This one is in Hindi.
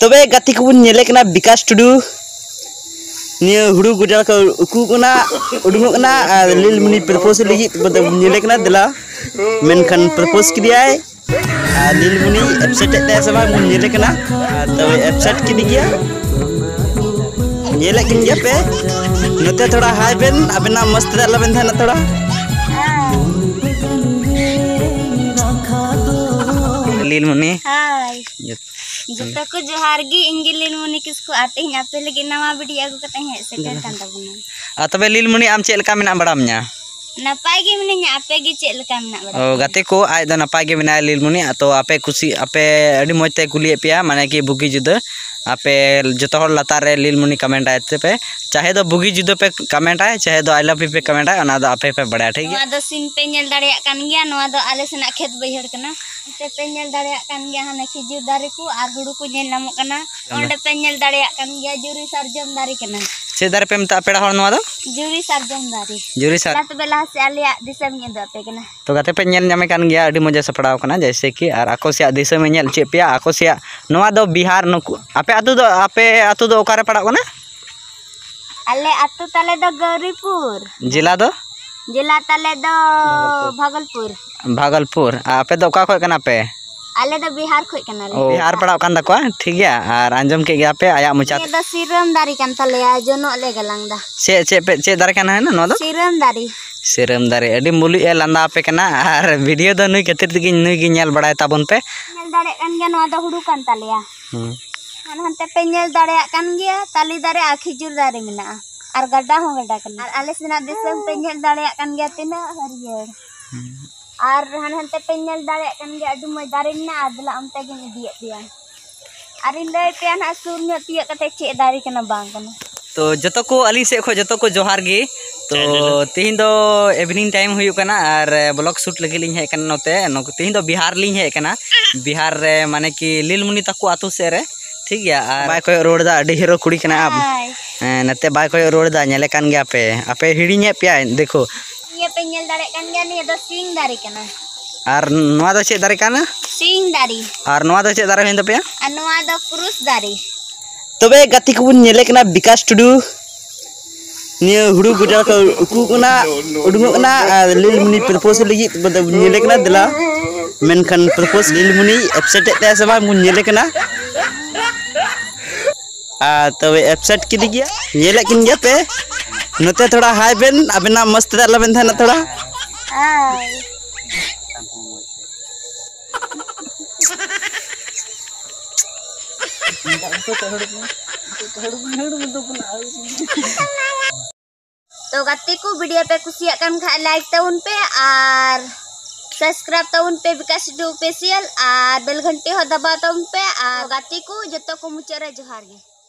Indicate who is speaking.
Speaker 1: तबे गाती को नेले कना विकास टुडू निया हुडू गुडा को उकू कना उडुंग कना लीलमणि प्रपोज लगी नेले कना दिला मेनखान प्रपोज किदियाय लीलमणि एब्सेट ते समा नेले कना तबे एब्सेट किदि गया नेले किन गया पे नते थोड़ा हाय बेन अबेना मस्त दला बेन थाना थोड़ा लीलमणि हाय जत्ता को जोहारगी इंगे लीलमणि किसको आते हैं आपे लगे नवा वीडियो आगु कते हैं सेटर कान तबना तबे लीलमणि आम चेल का मेना बड़ाम냐 नपाय गे मिनिया आपे गे चेल का मेना बड़ा ओ गाते को आज द नपाय गे मेना लीलमणि तो आपे खुशी आपे अडी मजते कुलिए पिया माने कि बुगी जुदा आपे जतो हर लातार रे लीलमणि कमेंट आते पे चाहे दो बुगी जुदा पे कमेंट आए चाहे दो आई लव यू पे कमेंट आए ओना दो आपे पे बड़ा ठीक है नवा दो सीन पे नेल दाड़िया कान गया नवा दो आले सेना खेत बैहर कना ते पे नेल दाड़िया कान गया हाने खिजूर दारे को आर हुडू को नेल नामो कना ओंडे पे नेल दाड़िया कान गया जुरी सरजम दारी कना से दारे पे मता पेड़ा हर नवा दो जुरी सरजम दारी जुरी सर लात बेला से आलिया दिसम ने दो पे कना तो गाते पे नेल नामे कान गया अडी मजा सपड़ाव कना जैसे कि आर आको से दिसम नेल चे पिया आको से नवा दो बिहार नुकु आपे आतु दो ओकारे पड़ा कना अले आतु तले दो गौरीपुर जिला तले दो भागलपुर आपे दो का खोय कना पे आले दो बिहार खोय कना रे बिहार पड़ा कान दको ठीक है आर अंजम के गया पे आया मुचा ये दो सिरम दारी कान तले जोनो ले गलांग दा चे दारे काना है ना नो दो सिरम दारी अडी मुलि ए लंदा पे कना आर वीडियो दो नुई कतिर दिगी नुई गी नेल बड़ाय ताबन पे नेल दारे कान गया नो दो हुडू कान तलेया हनते पे नेल दारे कान गया ताली दारे आ खिजूर दारे मिना और गड्ढा हो गड्ढा करना और आले सेना दिसम पे नेल दारे कान गया तिना हरियर और हनते पे नेल दारे कान गया अडु मय दारे ना आदला अमते गे दिए दिया और इन ले पे ना सुर न तिया कते चे दारे कना बांग कना तो जतो को अली से खो जतो को जोहार गे तो तीन दो इवनिंग टाइम हुई कना और ब्लॉग शूट लगे लिंग है कना नोते तीन दो बिहार लिंग है कना बिहार रे माने कि लीलमणि तको आतु से रे ठीक है बाय कोई रोड दा अडी हीरो कुड़ी कना अब नते बाय कोई रोड दा नेले कान गया पे आपे हिड़िញपे देखो ये पे नेल दारे कान गया नि दो सिंग दारे कना और नवा दो चे दारे कना सिंग दारी और नवा दो चे दारे हिंद पे और नवा दो पुरुष दारी तबे गाती को नेले कना विकास टुडू निया हुडू गुडा को उकू कना उडुंग कना लीलमणि प्रपोज लगी नेले कना दिला मेनखान प्रपोज लीलमणि एब्सेट ते समा नेले कना तबे एब्सेट किदि गया नेले किन गया पे नते थोड़ा हाय बेन अबेना मस्त दला बेन थाना थोड़ा हाय तो गाती को वीडियो पे कुसिया कन खा लाइक ताउन पे और सब्सक्राइब ताउन पे विकास टुडू ऑफिशियल और बेल घंटी हो दबा ताउन पे और गाती को जतो को मुचरे जोहार गे।